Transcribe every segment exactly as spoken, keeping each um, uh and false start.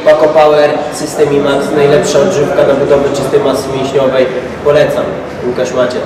Paco Power, System IMAX, najlepsza odżywka na budowę czystej masy mięśniowej. Polecam. Łukasz Maciec.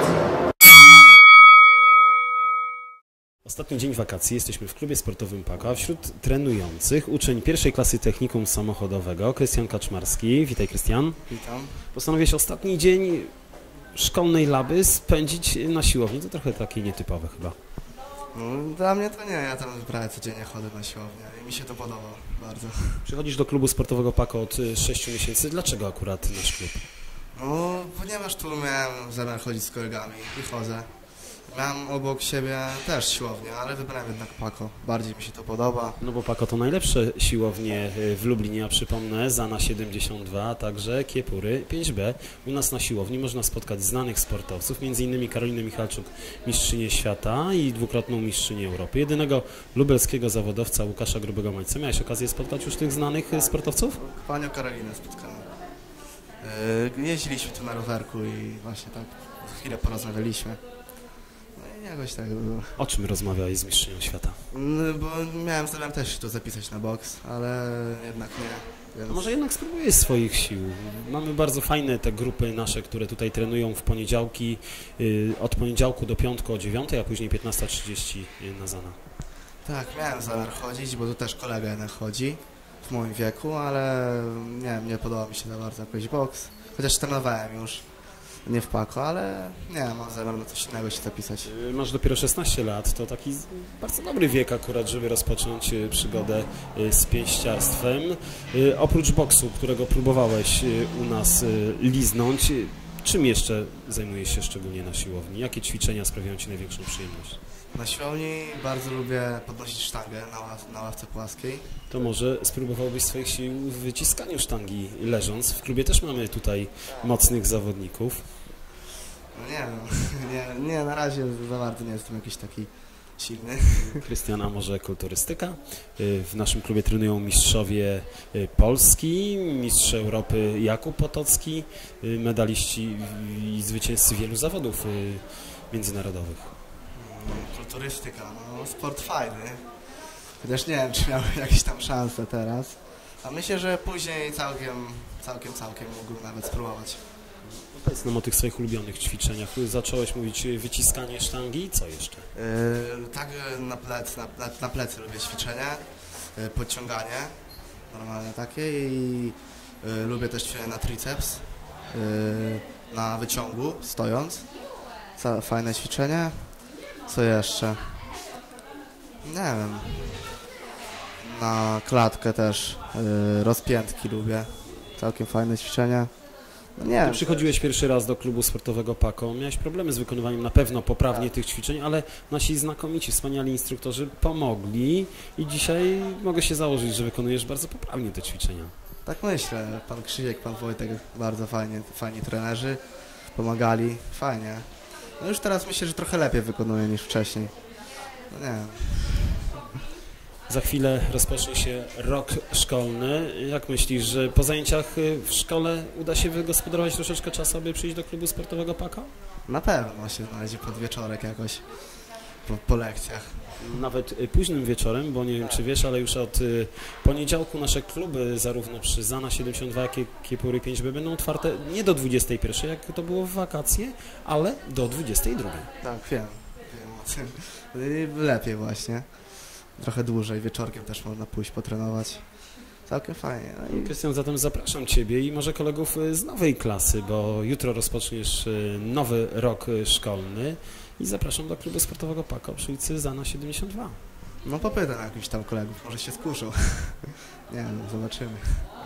Ostatni dzień wakacji, jesteśmy w klubie sportowym Paco, a wśród trenujących uczeń pierwszej klasy technikum samochodowego, Krystian Kaczmarski. Witaj, Krystian. Witam. Postanowiłeś ostatni dzień szkolnej laby spędzić na siłowni. To trochę takie nietypowe chyba. No, dla mnie to nie, ja tam prawie codziennie chodzę na siłownię i mi się to podoba bardzo. Przychodzisz do klubu sportowego Paco od sześciu miesięcy. Dlaczego akurat nasz klub? No, ponieważ tu miałem zamiar chodzić z kolegami i chodzę. Miałem obok siebie też siłownię, ale wybrałem jednak Paco. Bardziej mi się to podoba. No bo Paco to najlepsze siłownie w Lublinie, a przypomnę, Zana siedemdziesiąt dwa, a także Kiepury pięć B. U nas na siłowni można spotkać znanych sportowców, między innymi Karolinę Michalczuk, mistrzynię świata i dwukrotną mistrzynię Europy. Jedynego lubelskiego zawodowca Łukasza Grubego-Mańca. Miałeś okazję spotkać już tych znanych sportowców? Panią Karolinę spotkałem. Yy, jeździliśmy tu na rowerku i właśnie tak chwilę porozmawialiśmy. No i jakoś tak było. O czym rozmawiałeś z mistrzynią świata? No, bo miałem zamiar też to zapisać na boks, ale jednak nie. Więc... A może jednak spróbujesz swoich sił. Mamy bardzo fajne te grupy nasze, które tutaj trenują w poniedziałki, yy, od poniedziałku do piątku o dziewiątej, a później piętnasta trzydzieści na Zana. Tak, miałem zamiar chodzić, bo tu też kolega jednak chodzi w moim wieku, ale nie wiem, nie podoba mi się za bardzo jakoś boks. Chociaż trenowałem już, nie w Paco, ale nie, mam zamiar na coś innego się zapisać. Yy, masz dopiero szesnaście lat, to taki bardzo dobry wiek akurat, żeby rozpocząć yy, przygodę yy, z pięściarstwem. Yy, oprócz boksu, którego próbowałeś yy, u nas yy, liznąć, yy, czym jeszcze zajmujesz się szczególnie na siłowni? Jakie ćwiczenia sprawiają Ci największą przyjemność? Na siłowni bardzo lubię podnosić sztangę na, ław na ławce płaskiej. To może spróbowałbyś swoich sił w wyciskaniu sztangi leżąc. W klubie też mamy tutaj mocnych zawodników. No nie wiem, nie, nie, na razie za bardzo nie jestem jakiś taki silny. Krystian, a może kulturystyka? W naszym klubie trenują mistrzowie Polski, mistrz Europy Jakub Potocki, medaliści i zwycięzcy wielu zawodów międzynarodowych. Kulturystyka, no sport fajny. Chociaż nie wiem, czy miał jakieś tam szanse teraz. A myślę, że później całkiem, całkiem, całkiem mógłbym nawet spróbować. Powiedz nam o tych swoich ulubionych ćwiczeniach. Zacząłeś mówić wyciskanie sztangi i co jeszcze? Yy, tak na plecy, na, na, na plecy lubię ćwiczenia, yy, podciąganie normalne takie i yy, lubię też ćwiczenia na triceps, yy, na wyciągu stojąc. Ca fajne ćwiczenie. Co jeszcze? Nie wiem. Na klatkę też yy, rozpiętki lubię. Całkiem fajne ćwiczenia. No nie Ty przychodziłeś pierwszy raz do klubu sportowego Paco. Miałeś problemy z wykonywaniem na pewno poprawnie tak. tych ćwiczeń, ale nasi znakomici, wspaniali instruktorzy pomogli i dzisiaj mogę się założyć, że wykonujesz bardzo poprawnie te ćwiczenia. Tak myślę. Pan Krzysiek, pan Wojtek, bardzo fajnie, fajni trenerzy pomagali. Fajnie. No już teraz myślę, że trochę lepiej wykonuję niż wcześniej. No nie wiem. Za chwilę rozpocznie się rok szkolny. Jak myślisz, że po zajęciach w szkole uda się wygospodarować troszeczkę czasu, aby przyjść do klubu sportowego Paco? Na pewno się znajdzie pod wieczorek jakoś po, po lekcjach. Nawet późnym wieczorem, bo nie wiem czy wiesz, ale już od poniedziałku nasze kluby zarówno przy Zana siedemdziesiąt dwa, jak i Kiepury pięć B będą otwarte nie do dwudziestej pierwszej, jak to było w wakacje, ale do dwudziestej drugiej. Tak, wiem. wiem. Lepiej właśnie. Trochę dłużej, wieczorkiem też można pójść potrenować. Całkiem fajnie. No i... Krystian, zatem zapraszam Ciebie i może kolegów z nowej klasy, bo jutro rozpoczniesz nowy rok szkolny i zapraszam do klubu sportowego Paco przy ulicy Zana siedemdziesiąt dwa. No popytam jakichś tam kolegów, może się skuszą. Nie wiem, zobaczymy.